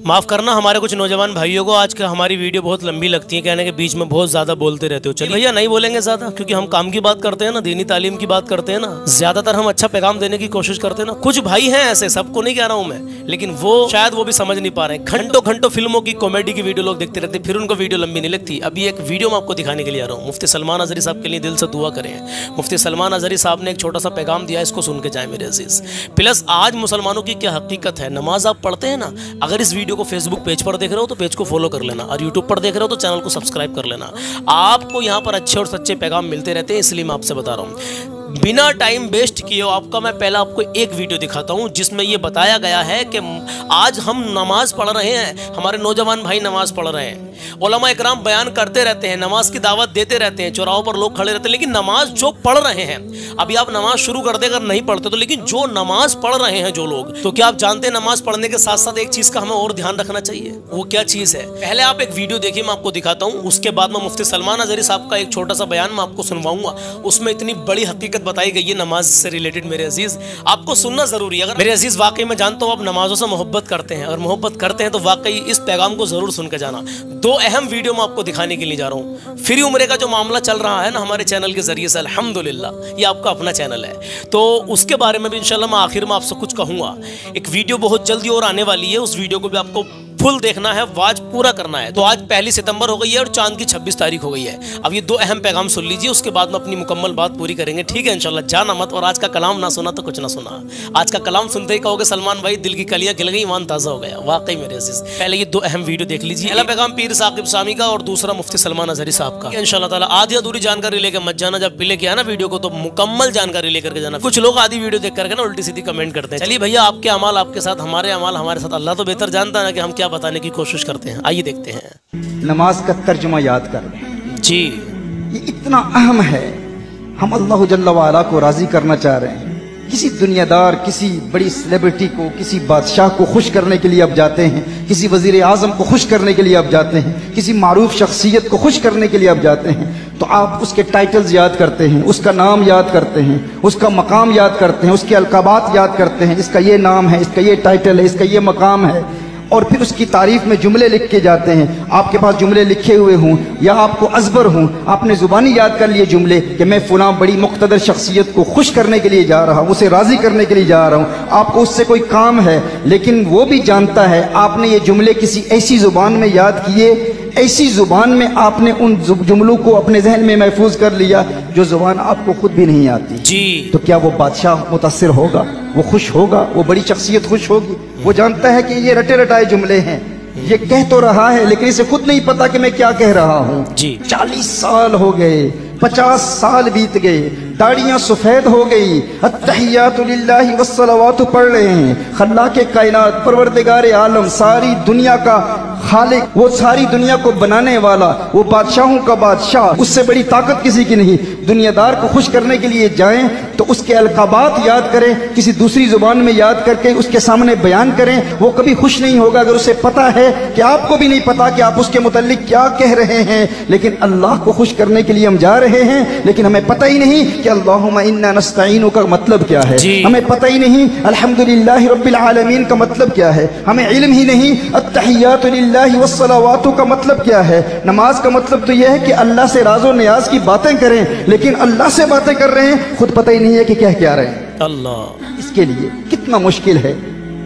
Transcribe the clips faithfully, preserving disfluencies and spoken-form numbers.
माफ़ करना हमारे कुछ नौजवान भाइयों को, आज का हमारी वीडियो बहुत लंबी लगती है, कहने के बीच में बहुत ज़्यादा बोलते रहते हो। चलिए भैया नहीं बोलेंगे ज़्यादा, क्योंकि हम काम की बात करते हैं ना, दीनी तालीम की बात करते हैं ना, ज़्यादातर हम अच्छा पैगाम देने की कोशिश करते हैं ना। कुछ भाई हैं ऐसे, सबको नहीं कह रहा हूँ मैं, लेकिन वो शायद वो भी समझ नहीं पा रहे हैं। घंटों घंटों फिल्मों की कॉमेडी की वीडियो लोग देखते रहते, फिर उनको वीडियो लंबी नहीं लगती। अभी एक वीडियो मैं आपको दिखाने के लिए आ रहा हूँ। मुफ्ती सलमान अज़हरी साहब के लिए दिल से दुआ करें। मुफ्ती सलमान अज़हरी साहब ने एक छोटा सा पैगाम दिया, इसको सुन के जाए मेरे अजीज। प्लस आज मुसलमानों की क्या हकीकत है, नमाज आप पढ़ते हैं ना, अगर इस वीडियो को फेसबुक पेज पर देख रहे हो तो पेज को फॉलो कर लेना, और यूट्यूब पर देख रहे हो तो चैनल को सब्सक्राइब कर लेना। आपको यहाँ पर अच्छे और सच्चे पैगाम मिलते रहते हैं, इसलिए मैं आपसे बता रहा हूँ। बिना टाइम वेस्ट किए आपका मैं पहला आपको एक वीडियो दिखाता हूँ, जिसमें ये बताया गया है कि आज हम नमाज पढ़ रहे हैं, हमारे नौजवान भाई नमाज पढ़ रहे हैं, उलमा इकराम बयान करते रहते हैं, नमाज की दावत देते रहते हैं, चौराहों पर लोग खड़े रहते हैं, लेकिन नमाज जो पढ़ रहे हैं, अभी आप नमाज शुरू कर दे अगर नहीं पढ़ते तो, लेकिन जो नमाज पढ़ रहे हैं जो लोग, तो क्या आप जानते हैं नमाज पढ़ने के साथ साथ एक चीज़ का हमें और ध्यान रखना चाहिए? वो क्या चीज़ है? पहले आप एक वीडियो देखिए, मैं आपको दिखाता हूँ, उसके बाद में मुफ्ती सलमान अज़हरी साहब का एक छोटा सा बयान मैं आपको सुनवाऊंगा। उसमें इतनी बड़ी हकीकत बताई गई है नमाज से रिलेटेड, मेरे अजीज आपको सुनना जरूरी है। अगर मेरे अजीज वाकई मैं जानता हूँ आप नमाजों से मोहब्बत करते हैं, और मोहब्बत करते हैं तो वाकई इस पैगाम को जरूर सुन के जाना। दो अहम वीडियो मैं आपको दिखाने के लिए जा रहा हूँ। फ्री उम्रे का जो मामला चल रहा है ना हमारे चैनल के जरिए से, अल्हम्दुलिल्लाह ये आपका अपना चैनल है, तो उसके बारे में भी इंशाल्लाह मैं आखिर में आपसे कुछ कहूँगा। एक वीडियो बहुत जल्दी और आने वाली है, उस वीडियो को भी आपको फुल देखना है, वाज पूरा करना है। तो आज पहली सितंबर हो गई है और चांद की छब्बीस तारीख हो गई है। अब ये दो अहम पैगाम सुन लीजिए, उसके बाद में अपनी मुकम्मल बात पूरी करेंगे, ठीक है इंशाल्लाह। जाना मत, और आज का कलाम ना सुना तो कुछ ना सुना। आज का कलाम सुनते ही कहोगे सलमान भाई दिल की कलियां खिल गई, ईमान ताज़ा हो गया। वाकई मेरे अजीज पहले ये दो अहम वीडियो देख लीजिए। पहला पैगाम पीर साकिब सामी का और दूसरा मुफ्ती सलमान अज़हरी साहब का। इंशाल्लाह ताला आधी अधूरी जानकारी लेकर मत जाना, जब भी लेके आना वीडियो को तो मुकम्मल जानकारी लेकर के जाना। कुछ लोग आधी वीडियो देख करके ना उल्टी सीधी कमेंट करते हैं। चलिए भैया आपके अमाल आपके साथ, हमारे अमाल हमारे साथ, अल्लाह तो बेहतर जानता है ना कि हम क्या बताने की कोशिश करते हैं। आइए देखते हैं। नमाज का तर्जुमा याद कर लें जी, ये इतना अहम है। हम अल्लाह जल्ल वाला को राजी करना चाह रहे हैं। किसी दुनियादार, किसी बड़ी सेलिब्रिटी को, किसी बादशाह को खुश करने के लिए आप जाते हैं, किसी वजीर आजम को खुश करने के लिए आप जाते हैं, किसी मारूफ शख्सियत को खुश करने के लिए आप जाते हैं, तो आप उसके टाइटल्स याद करते हैं, उसका नाम याद करते हैं, उसका मकाम याद करते हैं, उसके अलकाबात याद करते हैं, इसका ये नाम है, इसका ये टाइटल है, इसका ये मकाम है, और फिर उसकी तारीफ में जुमले लिख के जाते हैं। आपके पास जुमले लिखे हुए हों या आपको अजबर हों, आपने जुबानी याद कर लिए जुमले कि मैं फुला बड़ी मुक़्तदर शख्सियत को खुश करने के लिए जा रहा हूँ, उसे राज़ी करने के लिए जा रहा हूँ। आपको उससे कोई काम है, लेकिन वो भी जानता है आपने ये जुमले किसी ऐसी जुबान में याद किए, ऐसी जुबान में आपने उन जुमलों को अपने जहन में महफूज कर लिया जो जुबान आपको खुद भी नहीं आती जी। तो क्या वो बादशाह मुतासिर होगा? वो खुश होगा? वो बड़ी शख्सियत खुश होगी? वो जानता है कि ये रटे रटाए जुमले हैं, ये कह तो रहा है लेकिन इसे खुद नहीं पता कि मैं क्या कह रहा हूँ जी। चालीस साल हो गए, पचास साल बीत गए, दाढ़ियां सफेद हो गई, अत्तहियातु लिल्लाहि वस्सलावातु पढ़ रहे हैं, खल्लाके कायनात, परवरदिगारे आलम, सारी दुनिया का खालिक, वो सारी दुनिया को बनाने वाला, वो बादशाहों का बादशाह, उससे बड़ी ताकत किसी की नहीं। दुनियादार को खुश करने के लिए जाएं तो उसके अलकाबात याद करें, किसी दूसरी जुबान में याद करके उसके सामने बयान करें, वो कभी खुश नहीं होगा अगर उसे पता है कि आपको भी नहीं पता कि आप उसके मुताल्लिक क्या कह रहे हैं। लेकिन अल्लाह को खुश करने के लिए हम जा रहे हैं, लेकिन हमें पता ही नहीं कि अल्लाहुम्मा इन्ना नस्तईनु का मतलब क्या है, हमें पता ही नहीं अल्हम्दुलिल्लाहि रब्बिल आलमीन का मतलब क्या है, हमें इल्म ही नहीं अत्तहियातु लिल्लाहि वस्सलावातु का मतलब क्या है। नमाज का मतलब तो यह है कि अल्लाह से राज़ो नियाज की बातें करें, लेकिन अल्लाह से बातें कर रहे हैं, खुद पता ही नहीं है कि कह क्या रहे हैं। अल्लाह, इसके लिए कितना मुश्किल है।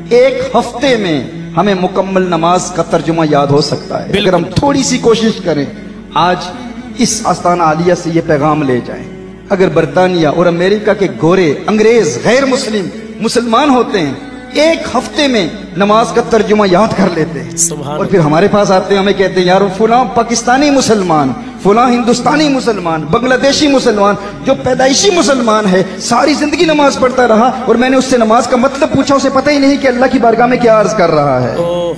एक हफ्ते में हमें मुकम्मल नमाज का तर्जुमा याद हो सकता है अगर हम थोड़ी सी कोशिश करें। आज इस आस्ताना आलिया से ये पैगाम ले जाएं, अगर बरतानिया और अमेरिका के गोरे, अंग्रेज, गैर मुस्लिम मुसलमान होते हैं, एक हफ्ते में नमाज का तर्जुमा याद कर लेते हैं, और फिर हमारे पास आते हैं, हमें कहते हैं यार फुला पाकिस्तानी मुसलमान, फुला हिंदुस्तानी मुसलमान, बांग्लादेशी मुसलमान, जो पैदाइशी मुसलमान है, सारी जिंदगी नमाज पढ़ता रहा, और मैंने उससे नमाज का मतलब पूछा, उसे पता ही नहीं कि अल्लाह की बारगाह में क्या अर्ज कर रहा है।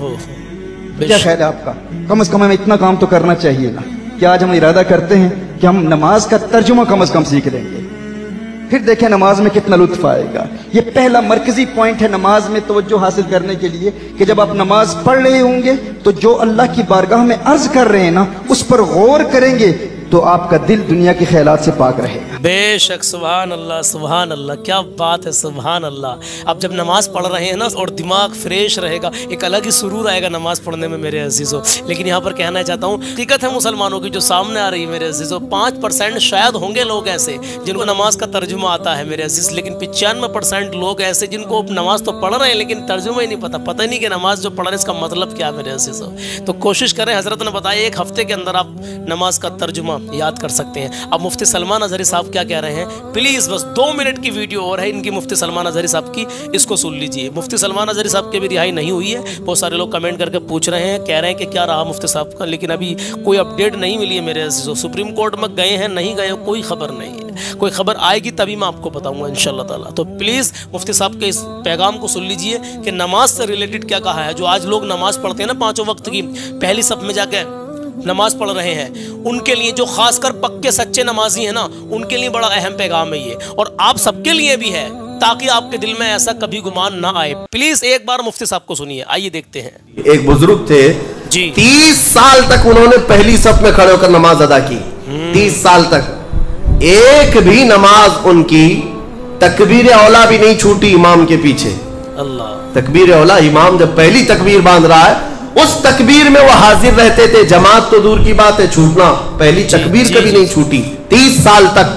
क्या ख्याल है आपका? कम से कम हमें इतना काम तो करना चाहिए ना कि आज हम इरादा करते हैं कि हम नमाज का तर्जुमा कम से कम सीख लेंगे, फिर देखें नमाज में कितना लुत्फ आएगा। ये पहला मरकजी पॉइंट है नमाज में तवज्जो हासिल करने के लिए कि जब आप नमाज पढ़ रहे होंगे तो जो अल्लाह की बारगाह में अर्ज कर रहे हैं ना, उस पर गौर करेंगे तो आपका दिल दुनिया के ख्यालात से पाक रहेगा। बे शक, सुभान अल्लाह सुभान अल्लाह, क्या बात है, सुभान अल्लाह। अब जब नमाज पढ़ रहे हैं ना और दिमाग फ्रेश रहेगा, एक अलग ही सुरूर आएगा नमाज पढ़ने में मेरे अजीज़ों। लेकिन यहाँ पर कहना चाहता हूँ, हकीकत है मुसलमानों की जो सामने आ रही है मेरे अजीज़ों, पाँच परसेंट शायद होंगे लोग ऐसे जिनको नमाज का तर्जुमा आता है मेरे अजीज़, लेकिन पचानवे परसेंट लोग ऐसे जिनको नमाज तो पढ़ रहे हैं लेकिन तर्जुमा ही नहीं पता, पता नहीं कि नमाज जो पढ़ रहे हैं इसका मतलब क्या है मेरे अजीज़ों। तो कोशिश करें, हज़रत ने बताया एक हफ्ते के अंदर आप नमाज का तर्जुमा याद कर सकते हैं। अब मुफ्ती सलमान अज़हरी साहब क्या कह रहे हैं, प्लीज़ बस दो मिनट की वीडियो और है इनकी, मुफ्ती सलमान अज़हरी साहब की, इसको सुन लीजिए। मुफ्ती सलमान अज़हरी साहब की भी रिहाई नहीं हुई है, बहुत सारे लोग कमेंट करके पूछ रहे हैं, कह रहे हैं कि क्या रहा मुफ्ती साहब का, लेकिन अभी कोई अपडेट नहीं मिली है मेरे अजीज़ों। सुप्रीम कोर्ट में गए हैं नहीं गए, कोई खबर नहीं है, कोई खबर आएगी तभी मैं आपको बताऊंगा इंशाअल्लाह ताला। तो प्लीज़ मुफ्ती साहब के इस पैगाम को सुन लीजिए कि नमाज से रिलेटेड क्या कहा है। जो आज लोग नमाज पढ़ते हैं ना पाँचों वक्त की, पहली सफ में जाके नमाज पढ़ रहे हैं, उनके लिए, जो खासकर पक्के सच्चे नमाजी हैं ना, उनके लिए बड़ा अहम पैगाम है ये, और आप सबके लिए भी है, ताकि आपके दिल में ऐसा कभी गुमान ना आए। प्लीज एक बार मुफ्ती साहब को सुनिए, आइए देखते हैं। एक बुजुर्ग थे जी, तीस साल तक उन्होंने पहली सफ में खड़े होकर नमाज अदा की। तीस साल तक एक भी नमाज उनकी तकबीर औला भी नहीं छूटी इमाम के पीछे। अल्लाह, तकबीर औला, इमाम जब पहली तकबीर बांध रहा है उस तकबीर में वो हाजिर रहते थे, जमात तो दूर की बात है, छूटना, पहली तकबीर जी, कभी जी, नहीं छूटी तीस साल तक।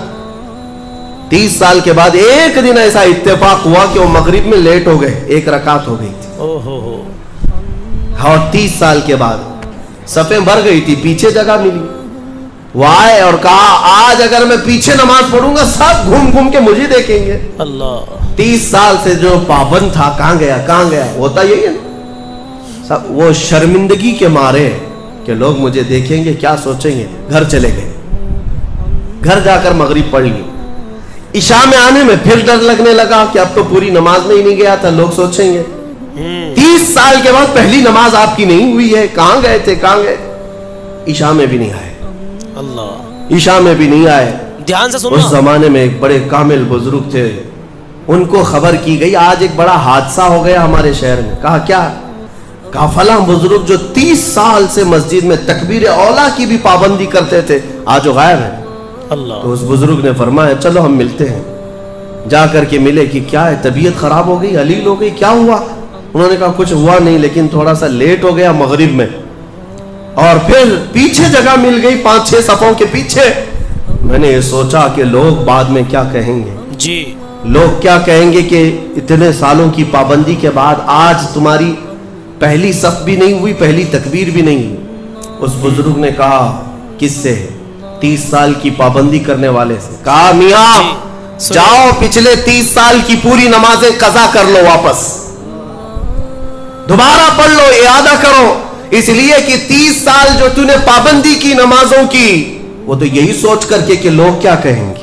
तीस साल के बाद एक दिन ऐसा इत्तेफाक हुआ कि वो मगरिब में लेट हो गए, एक रकात हो गई थी। ओहो हो। और तीस साल के बाद सफें भर गई थी, पीछे जगह मिली, वो आए और कहा आज अगर मैं पीछे नमाज पढ़ूंगा सब घूम घूम के मुझे देखेंगे। अल्लाह, तीस साल से जो पाबंद था कहां गया, कहां गया, होता यही है सब। वो शर्मिंदगी के मारे कि लोग मुझे देखेंगे क्या सोचेंगे, घर चले गए, घर जाकर मगरिब पढ़ ली। इशा में आने में फिर डर लगने लगा कि अब तो पूरी नमाज में ही नहीं गया था, लोग सोचेंगे। तीस साल के बाद पहली नमाज आपकी नहीं हुई है, कहां गए थे, कहां गए, इशा में भी नहीं आए। अल्लाह, इशा में भी नहीं आए। ध्यान से सुनना। उस जमाने में एक बड़े कामिल बुजुर्ग थे, उनको खबर की गई आज एक बड़ा हादसा हो गया हमारे शहर में। कहा क्या? कहा फला बुजुर्ग जो तीस साल से मस्जिद में तकबीर औला की भी पाबंदी करते थे आज वो गायब है। अल्लाह, तो उस बुजुर्ग ने फरमाया चलो हम मिलते हैं। जा करके मिले कि क्या है, तबीयत खराब हो गई, अलील हो गई, क्या हुआ? उन्होंने कहा कुछ हुआ नहीं, लेकिन थोड़ा सा लेट हो गया मगरिब में, और फिर पीछे जगह मिल गई, पांच छह सफों के पीछे। मैंने ये सोचा कि लोग बाद में क्या कहेंगे जी, लोग क्या कहेंगे कि इतने सालों की पाबंदी के बाद आज तुम्हारी पहली सफ भी नहीं हुई, पहली तकबीर भी नहीं हुई। उस बुजुर्ग ने कहा किससे? तीस साल की पाबंदी करने वाले से। कहा मियां जाओ पिछले तीस साल की पूरी नमाजें कज़ा कर लो, वापस दोबारा पढ़ लो, इयादा करो, इसलिए कि तीस साल जो तूने पाबंदी की नमाजों की, वो तो यही सोच करके कि लोग क्या कहेंगे।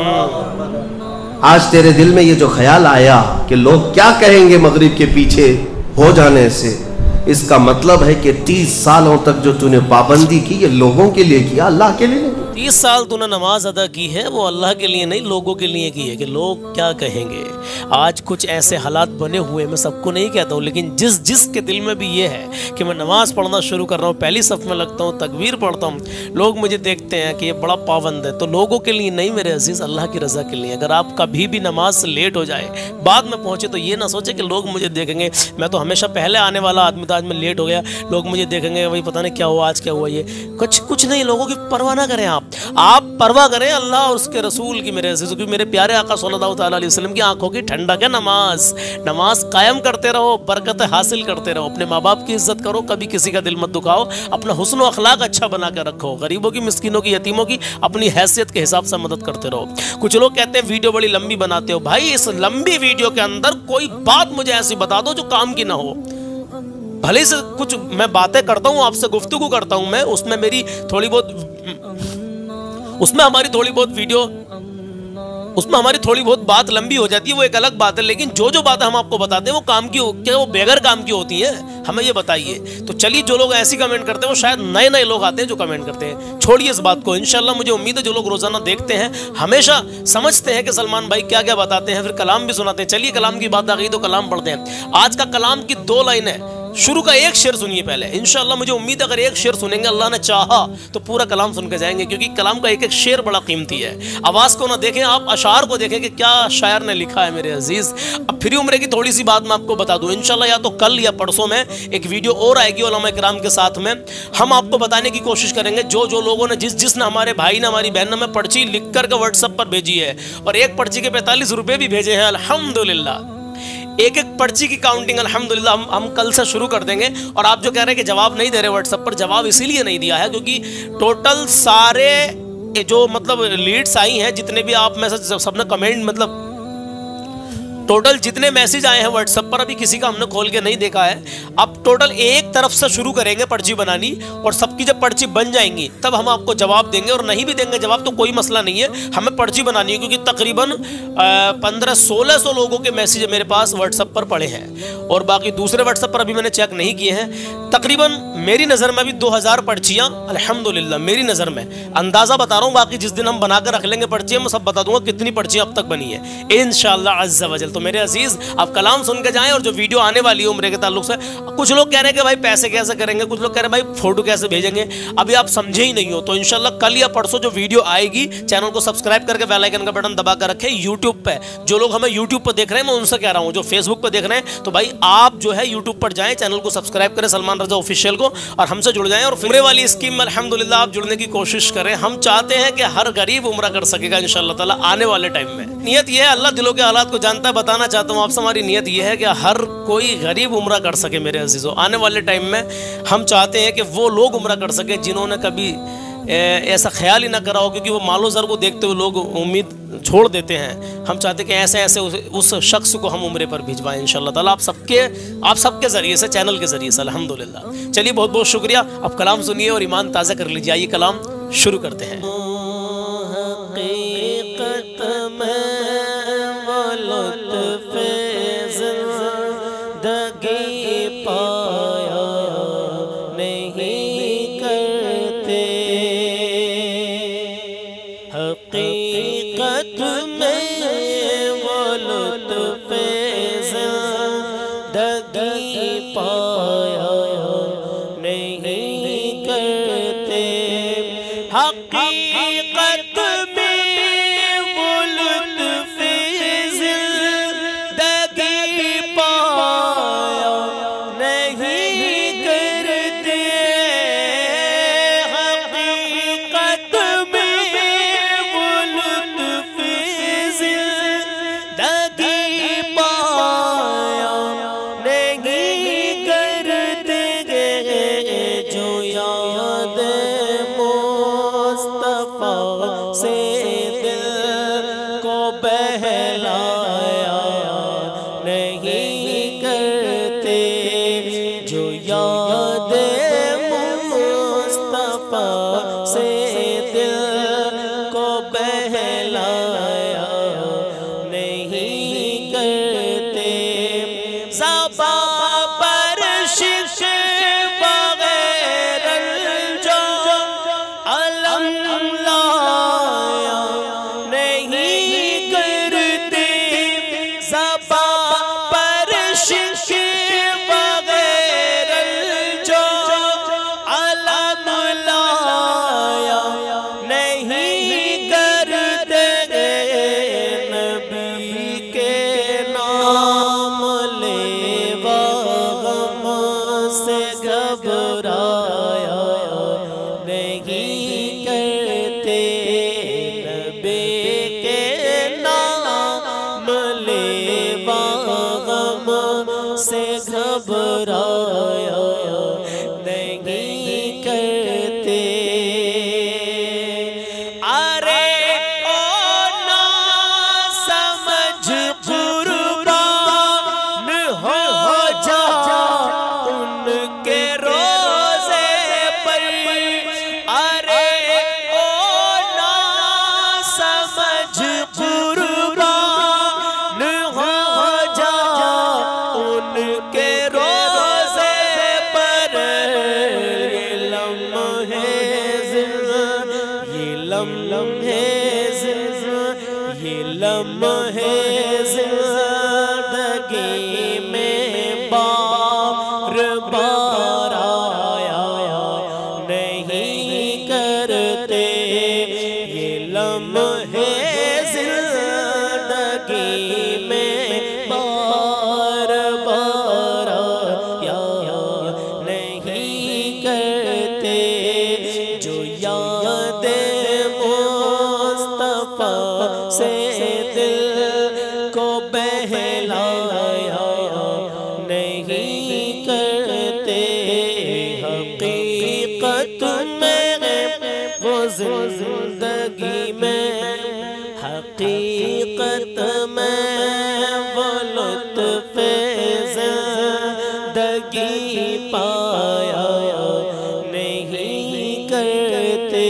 आज तेरे दिल में ये जो ख्याल आया कि लोग क्या कहेंगे मगरिब के पीछे हो जाने से, इसका मतलब है कि तीस सालों तक जो तूने पाबंदी की ये लोगों के लिए किया, अल्लाह के लिए नहीं। तीस साल तूने नमाज अदा की है, वो अल्लाह के लिए नहीं लोगों के लिए की है कि लोग क्या कहेंगे। आज कुछ ऐसे हालात बने हुए, मैं सबको नहीं कहता हूँ, लेकिन जिस जिस के दिल में भी ये है कि मैं नमाज पढ़ना शुरू कर रहा हूँ, पहली सफ में लगता हूँ, तकबीर पढ़ता हूँ, लोग मुझे देखते हैं कि ये बड़ा पाबंद है, तो लोगों के लिए नहीं मेरे अजीज़, अल्लाह की रज़ा के लिए। अगर आप कभी भी नमाज से लेट हो जाए, बाद में पहुँचे, तो ये ना सोचे कि लोग मुझे देखेंगे, मैं तो हमेशा पहले आने वाला आदमी था, आज मैं लेट हो गया, लोग मुझे देखेंगे, वही पता नहीं क्या हुआ, आज क्या हुआ। ये कुछ कुछ नहीं, लोगों की परवाह ना करें, आप आप परवाह करें अल्लाह और उसके रसूल की मेरे अजीज़ों की, मेरे प्यारे आका सल्लल्लाहु अलैहि वसल्लम की आंखों की ठंडक है नमाज। नमाज कायम करते रहो, बरकत हासिल करते रहो, अपने माँ बाप की इज्जत करो, कभी किसी का दिल मत दुखाओ, अपना हुस्न व अखलाक अच्छा बना कर रखो, गरीबों की, मिस्किनों की, यतीमों की अपनी हैसियत के हिसाब से मदद करते रहो। कुछ लोग कहते हैं वीडियो बड़ी लंबी बनाते हो, भाई इस लंबी वीडियो के अंदर कोई बात मुझे ऐसी बता दो जो काम की ना हो। भले से कुछ मैं बातें करता हूँ, आपसे गुफ्तगू करता हूँ मैं, उसमें मेरी थोड़ी बहुत उसमें हमारी थोड़ी बहुत वीडियो उसमें हमारी थोड़ी बहुत बात लंबी हो जाती है, वो एक अलग बात है, लेकिन जो जो बातें हम आपको बताते हैं वो काम की, क्या वो बेगर काम की होती हैं, हमें ये बताइए। तो चलिए, जो लोग ऐसी कमेंट करते हैं वो शायद नए नए लोग आते हैं जो कमेंट करते हैं, छोड़िए इस बात को। इंशाल्लाह मुझे उम्मीद है जो लोग रोजाना देखते हैं हमेशा समझते हैं कि सलमान भाई क्या क्या बताते हैं, फिर कलाम भी सुनाते हैं। चलिए, कलाम की बात आ गई तो कलाम पढ़ते हैं। आज का कलाम की दो लाइन है, शुरू का एक शेर सुनिए पहले, इंशाअल्लाह मुझे उम्मीद है अगर एक शेर सुनेंगे, अल्लाह ने चाहा तो पूरा कलाम सुन के जाएंगे, क्योंकि कलाम का एक एक शेर बड़ा कीमती है। आवाज़ को ना देखें, आप अशार को देखें कि क्या शायर ने लिखा है मेरे अजीज़। अब फ्री उम्रे की थोड़ी सी बात मैं आपको बता दूं, इंशाअल्लाह या तो कल या परसों में एक वीडियो और आएगी उलमा इकराम के साथ में। हम आपको बताने की कोशिश करेंगे जो जो लोगों ने जिस जिसने हमारे भाई ने हमारी बहन ने हमें पर्ची लिख कर के व्हाट्सएप पर भेजी है, और एक पर्ची के पैंतालीस रुपये भी भेजे हैं अल्हम्दुलिल्लाह। एक एक पर्ची की काउंटिंग अल्हम्दुलिल्लाह हम हम कल से शुरू कर देंगे। और आप जो कह रहे हैं कि जवाब नहीं दे रहे व्हाट्सएप पर, जवाब इसीलिए नहीं दिया है क्योंकि टोटल सारे जो मतलब लीड्स आई हैं, जितने भी आप में से सबने कमेंट मतलब टोटल जितने मैसेज आए हैं व्हाट्सएप पर, अभी किसी का हमने खोल के नहीं देखा है। अब टोटल एक तरफ से शुरू करेंगे पर्ची बनानी, और सबकी जब पर्ची बन जाएंगी तब हम आपको जवाब देंगे, और नहीं भी देंगे जवाब तो कोई मसला नहीं है, हमें पर्ची बनानी है। क्योंकि तकरीबन पंद्रह सोलह सौ लोगों के मैसेज मेरे पास व्हाट्सएप पर पड़े हैं, और बाकी दूसरे व्हाट्सएप पर अभी मैंने चेक नहीं किए हैं। तकरीबन मेरी नज़र में अभी दो हज़ार पर्चियाँ अल्हम्दुलिल्लाह, मेरी नज़र में अंदाज़ा बता रहा हूँ, बाकी जिस दिन हम बनाकर रख लेंगे पर्चियाँ मैं सब बता दूंगा कितनी पर्चियाँ अब तक बनी है इंशाअल्लाह अज़्ज़ा वजल। तो मेरे अजीज़ आप कलाम सुन के जाएं, और जो वीडियो आने वाली है उम्रे के ताल्लुक से, कुछ लोग कह रहे हैं कि भाई पैसे कैसे करेंगे, कुछ लोग कह रहे हैं भाई फोटो कैसे भेजेंगे, अभी आप समझे ही नहीं हो। तो इंशाल्लाह कल या परसों जो वीडियो आएगी, चैनल को सब्सक्राइब करके बेल आइकन का बटन दबा कर रखें। यूट्यूब पे जो लोग हमें यूट्यूब पर देख रहे हैं, मैं उनसे कह रहा हूँ जो फेसबुक पर देख रहे हैं, तो भाई आप जो है यूट्यूब पर जाएं, चैनल को सब्सक्राइब करें सलमान रजा ऑफिशियल को, और हमसे जुड़ जाएं। और उम्रे वाली स्कीम में अल्हम्दुलिल्लाह आप जुड़ने की कोशिश करें। हम चाहते हैं कि हर गरीब उम्रा कर सकेगा इंशाअल्लाह ताला आने वाले टाइम में। नियत ये है, अल्लाह दिलों के हालात को जानता है, बताना चाहता हूँ आपसे, हमारी नियत ये है कि हर कोई गरीब उम्रा कर सके मेरे अजीज़ों। आने वाले टाइम में हम चाहते हैं कि वो लोग उम्रा कर सके जिन्होंने कभी ऐसा ख्याल ही ना करा हो, क्योंकि वो मालो ज़र को देखते हुए लोग उम्मीद छोड़ देते हैं। हम चाहते हैं कि ऐसे ऐसे उस, उस शख्स को हम उम्रे पर भिजवाएं इंशाअल्लाह ताला, आप सबके आप सबके ज़रिए से, चैनल के ज़रिए से अल्हम्दुलिल्लाह। चलिए बहुत बहुत शुक्रिया। अब कलाम सुनिए और ईमान ताज़ा कर लीजिए। आइए कलाम शुरू करते हैं। हकीकत में वो लुत्फ़ ज़िंदगी पाया नहीं करते। हकीकत में वो लुत्फ़ ज़िंदगी पाया नहीं करते। हकीकत में वो लुत्फ़ ज़िंदगी पाया नहीं करते। जो याद मुस्तफ़ा से दिल को बहलाया नहीं करते। जो याद मुस्तफ़ा से दिल को बहलाया नहीं करते। ज़बां पर शिक्व बग़ैर जो अलम लाया नहीं करते। ज़बां पर शिक्व बग़ैर जो अलम लाया नहीं करते। नबी के नाम लेवा गम से घबराया नहीं करते। नबी के नाम लेवा गम से घबराया नहीं करते। अरे ओ ना समझ कुर्बान हो जा उनके रोज़े पर। अरे ओ ना समझ कुर्बान हो जा उनके रोज़े पर। ये लम्हे ये लम्हे ये लम्हे ज़िंदगी में बार کرتے جو یاد مصطفیٰ سے دل کو بہلایا نہیں کرتے حقیقت میں وہ زندگی میں حقیقت میں وہ لطف زندگی پایا نہیں کرتے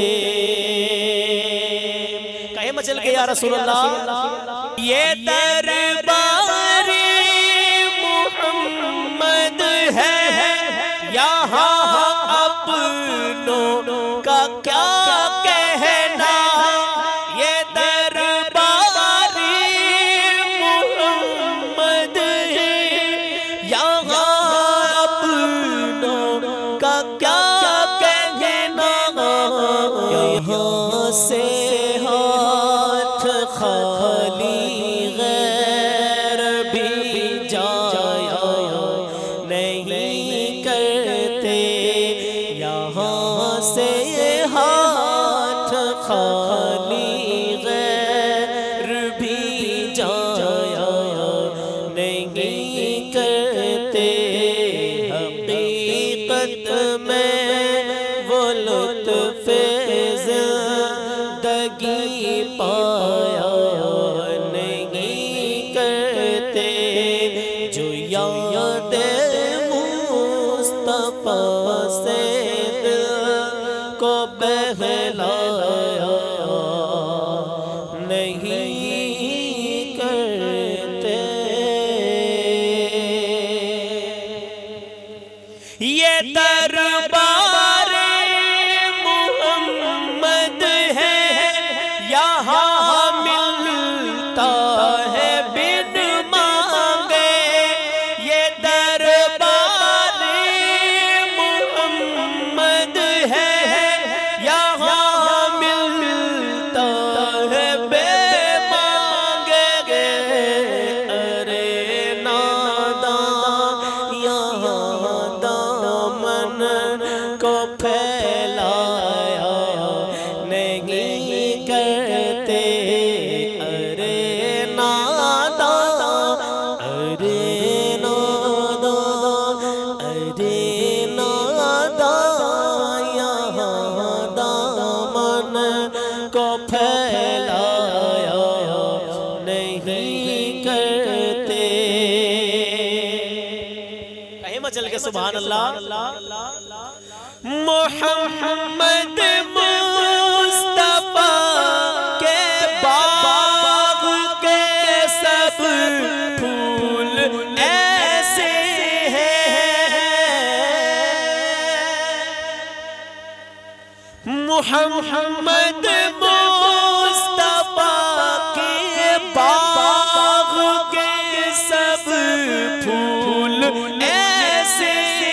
کہے مچل کے یا رسول اللہ یہ دربار محمد ہے یہاں اپنوں کا کیا کہنا یہ دربار محمد ہے یہاں اپنوں کا کیا کہنا یہاں سے ہاتھ خالی غیر بھی جایا نہیں کرتے یہاں سے ہاتھ خالی غیر بھی جایا نہیں کرتے حقیقت میں وہ لطف زندگی پایا نہیں کرتے جو یاد مصطفیٰ سے دل کو بہلایا نہیں کرتے یہ دربار محمد ہے یہاں ملتا ہے بن مانگے یہ دربار محمد ہے یہاں ملتا ہے بے مانگے ارے ناداں یہاں دامن کو پھیلایا نہیں کرتے ارے ناداں ارے ناداں ارے ناداں یہاں دامن کو پھیلایا نہیں کرتے کہیں مچل کے سبحان اللہ محمد مصطفیٰ کے باغ کے سب پھول ایسے ہیں محمد مصطفیٰ کے باغ کے سب پھول ایسے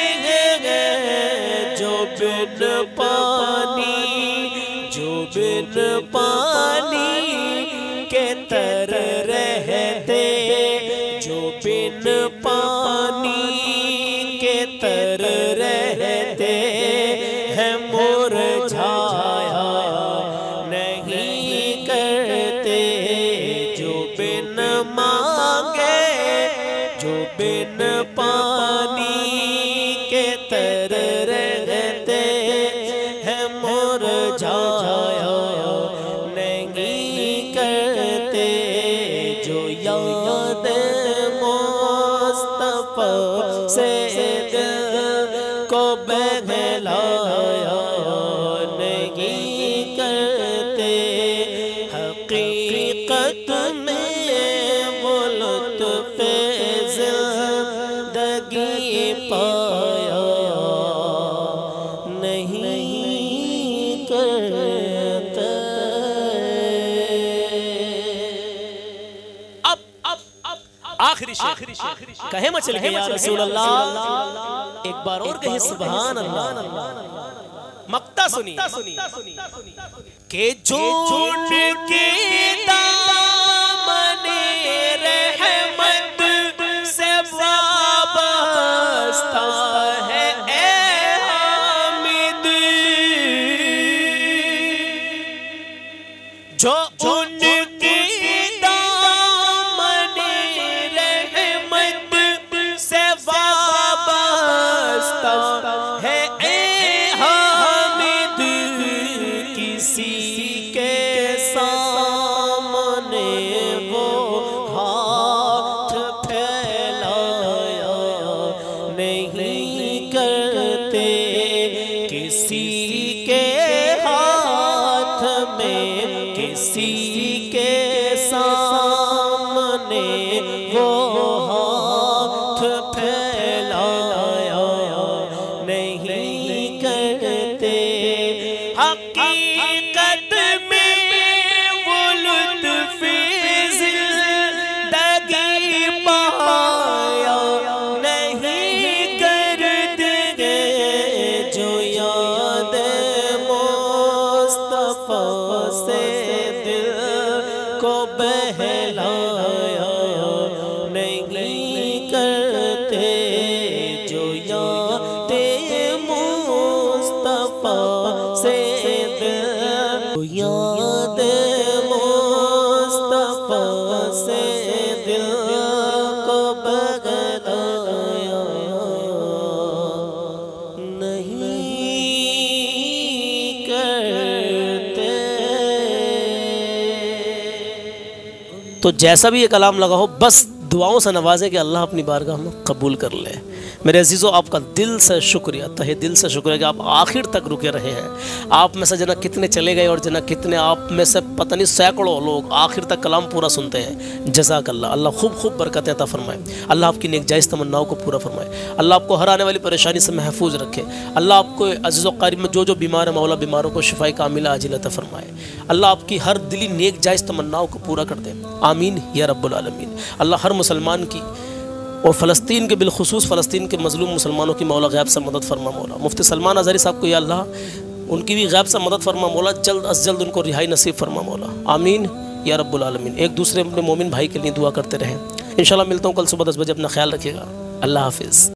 ہیں جو بن پانی جو بن پانی کے تر رہتے جو بن پانی کے تر رہتے ہیں مرجھایا نہیں کرتے جو بن مانگے جو بن پانی کے تر رہتے ہیں مرجھایا نہیں کرتے جو یاد مصطفیٰ سے دل کو بہلایا نہیں کرتے حقیقت میں وہ لطف زندگی پایا نہیں کرتے اب اب اب آخری شیخ کہے مچل کے یا رسول اللہ ایک بار اور کہے سبحان اللہ مقطع سنی کہ جون کی دامن رحمت سے وابستہ ہے اے حامد تو جیسا بھی یہ کلام لگا ہو بس دعاؤں سے نوازیں کہ اللہ اپنی بارگاہ میں قبول کر لے۔ میرے عزیزو آپ کا دل سے شکریہ، تہہ دل سے شکریہ کہ آپ آخر تک رکے رہے ہیں۔ آپ میں سے جنا کتنے چلے گئے اور جنا کتنے آپ میں سے پتہ نہیں سینکڑوں لوگ آخر تک کلام پورا سنتے ہیں۔ جزاک اللہ، اللہ خوب خوب برکت عطا فرمائے، اللہ آپ کی نیک جائز تمناؤں کو پورا فرمائے، اللہ آپ کو ہر آنے والی پریشانی سے محفوظ رکھے، اللہ آپ کو عزیز و قریب میں جو جو بیمار ہے مولا بیماروں کو شفاء کاملہ عاجلہ عطا فرمائے، اللہ آپ کی ہر دلی نیک جائز تمناؤں کو پورا کر دے، آمین یا رب العالمین۔ اللہ ہر مسلمان کی اور فلسطین کے بالخصوص فلسطین کے مظلوم مسلمانوں کی مولا غیب سے مدد فرما مولا۔ مفتی سلمان ازہری صاحب کو یا اللہ ان کی بھی غیب سے مدد فرما مولا، جلد از جلد ان کو رہائی نصیب فرما مولا، آمین یا رب العالمین۔ ایک دوسرے اپنے مومن بھائی کے لیے دعا کرتے رہیں۔ انشاءاللہ ملتا ہوں کل صبح دس بجے، اپنا خیال رکھیے گا، اللہ حافظ۔